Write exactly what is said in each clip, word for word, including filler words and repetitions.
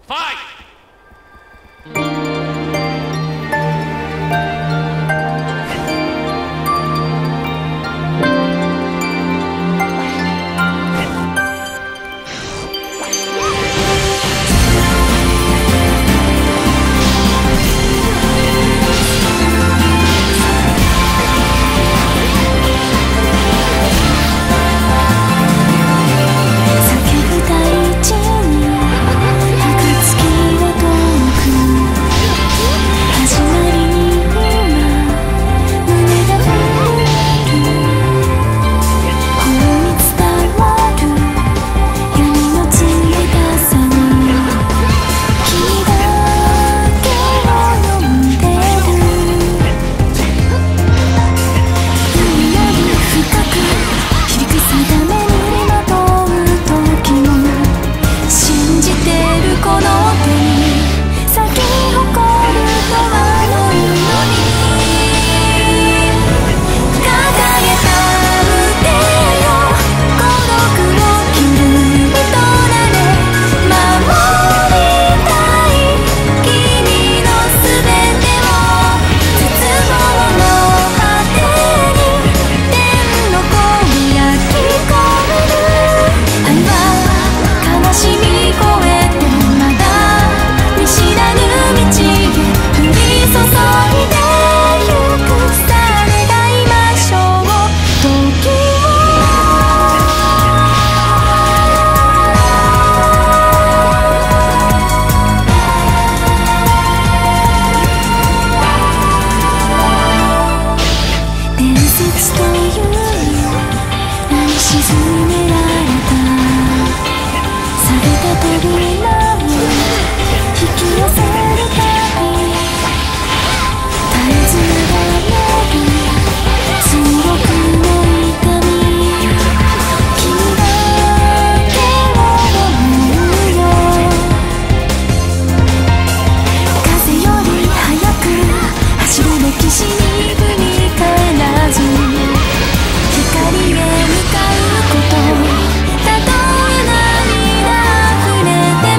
ファイ光へ向かうこと、たとえ涙溢れても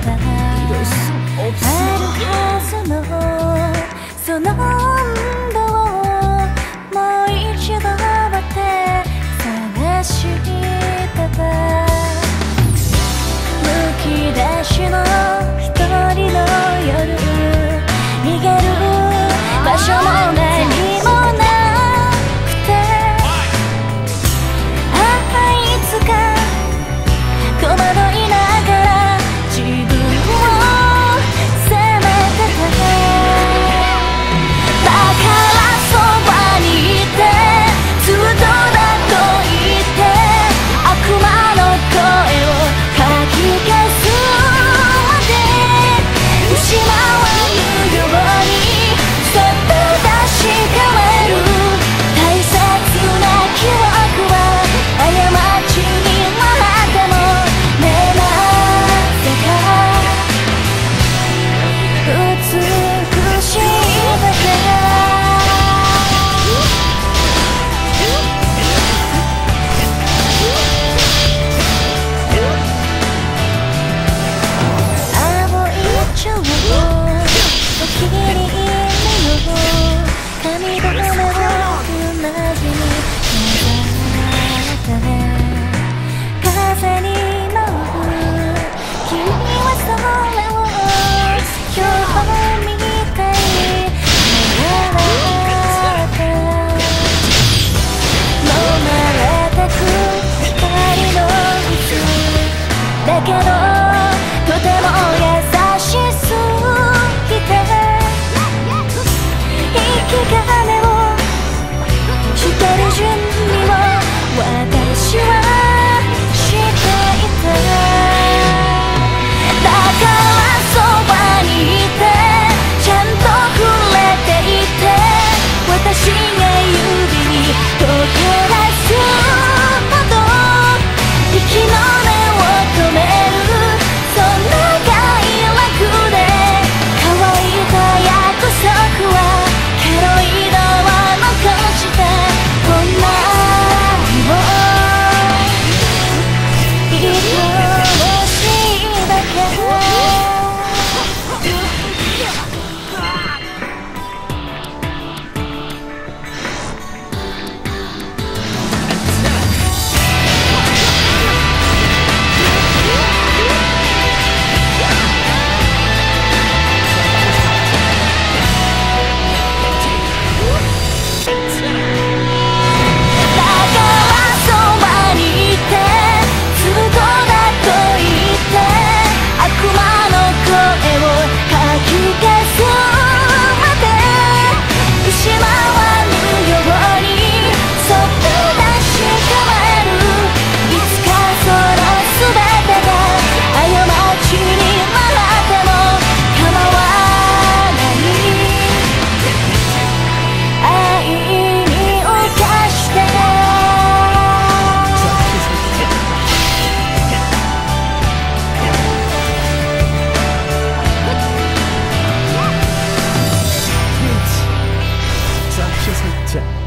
はずのその温度をもう一度割って探したばむき出しの一人の夜逃げる場所も何もなくてああいつか戸惑いながら自分を責めてただからそばにいてずっとだと言って悪魔の声をかき消すまで失わぬようにそっと確かめる大切な記憶は過ちになってもねえなぜか美しいだけ青い蝶をお気に入りの髪留めを踏まずに風に舞う君はそれを今日みたい笑って飲まれてく光の水だけどとても優しすぎて生き金をしてる準備を私はしていただからそばにいてちゃんと触れていて私が指に溶け出すほど息の根を止めるそんな快楽で乾いた約束はケロイドを残したこんな愛を愛おしいだけだからそばにいてずっとだと言って悪魔の声をかき消すまで失わぬようにそっと確かめるいつかその全てが過ちになっても構わない愛に犯して Just